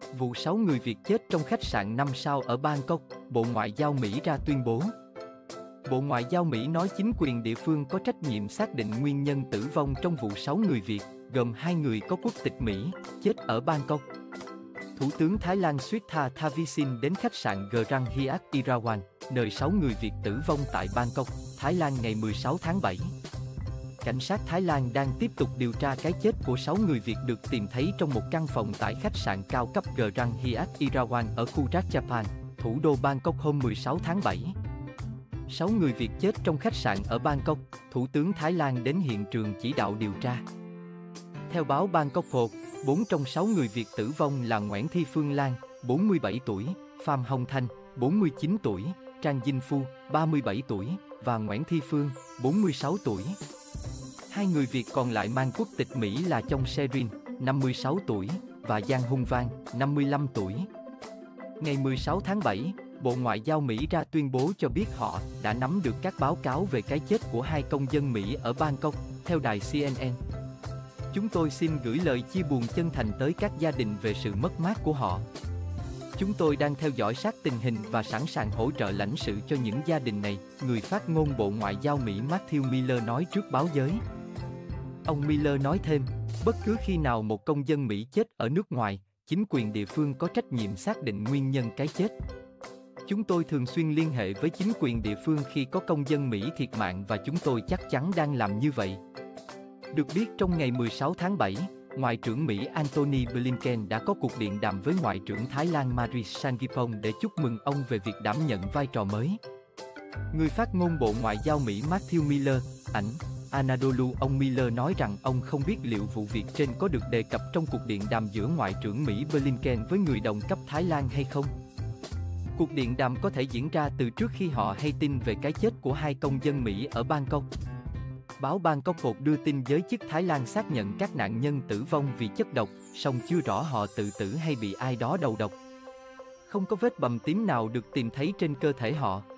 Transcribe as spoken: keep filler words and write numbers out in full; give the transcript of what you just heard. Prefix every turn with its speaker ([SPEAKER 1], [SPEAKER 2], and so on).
[SPEAKER 1] Vụ sáu người Việt chết trong khách sạn năm sao ở Bangkok, Bộ Ngoại giao Mỹ ra tuyên bố. Bộ Ngoại giao Mỹ nói chính quyền địa phương có trách nhiệm xác định nguyên nhân tử vong trong vụ sáu người Việt, gồm hai người có quốc tịch Mỹ, chết ở Bangkok. Thủ tướng Thái Lan Srettha Thavisin đến khách sạn Grand Hyatt Erawan, nơi sáu người Việt tử vong tại Bangkok, Thái Lan ngày mười sáu tháng bảy. Cảnh sát Thái Lan đang tiếp tục điều tra cái chết của sáu người Việt được tìm thấy trong một căn phòng tại khách sạn cao cấp Grand Hyatt Erawan ở khu Ratchapan, thủ đô Bangkok hôm mười sáu tháng bảy. Sáu người Việt chết trong khách sạn ở Bangkok, Thủ tướng Thái Lan đến hiện trường chỉ đạo điều tra. Theo báo Bangkok Post, bốn trong sáu người Việt tử vong là Nguyễn Thị Phương Lan, bốn mươi bảy tuổi, Phạm Hồng Thanh, bốn mươi chín tuổi, Trang Dinh Phu, ba mươi bảy tuổi, và Nguyễn Thị Phương, bốn mươi sáu tuổi. Hai người Việt còn lại mang quốc tịch Mỹ là Chong Serin, năm mươi sáu tuổi, và Giang Hung Vang, năm mươi lăm tuổi. Ngày mười sáu tháng bảy, Bộ Ngoại giao Mỹ ra tuyên bố cho biết họ đã nắm được các báo cáo về cái chết của hai công dân Mỹ ở Bangkok, theo đài C N N. Chúng tôi xin gửi lời chia buồn chân thành tới các gia đình về sự mất mát của họ. Chúng tôi đang theo dõi sát tình hình và sẵn sàng hỗ trợ lãnh sự cho những gia đình này, người phát ngôn Bộ Ngoại giao Mỹ Matthew Miller nói trước báo giới. Ông Miller nói thêm, bất cứ khi nào một công dân Mỹ chết ở nước ngoài, chính quyền địa phương có trách nhiệm xác định nguyên nhân cái chết. Chúng tôi thường xuyên liên hệ với chính quyền địa phương khi có công dân Mỹ thiệt mạng và chúng tôi chắc chắn đang làm như vậy. Được biết trong ngày mười sáu tháng bảy, Ngoại trưởng Mỹ Antony Blinken đã có cuộc điện đàm với Ngoại trưởng Thái Lan Maris Sangiampong để chúc mừng ông về việc đảm nhận vai trò mới. Người phát ngôn Bộ Ngoại giao Mỹ Matthew Miller, ảnh Anadolu, ông Miller nói rằng ông không biết liệu vụ việc trên có được đề cập trong cuộc điện đàm giữa Ngoại trưởng Mỹ Blinken với người đồng cấp Thái Lan hay không. Cuộc điện đàm có thể diễn ra từ trước khi họ hay tin về cái chết của hai công dân Mỹ ở Bangkok. Báo Bangkok Post đưa tin giới chức Thái Lan xác nhận các nạn nhân tử vong vì chất độc, song chưa rõ họ tự tử hay bị ai đó đầu độc. Không có vết bầm tím nào được tìm thấy trên cơ thể họ.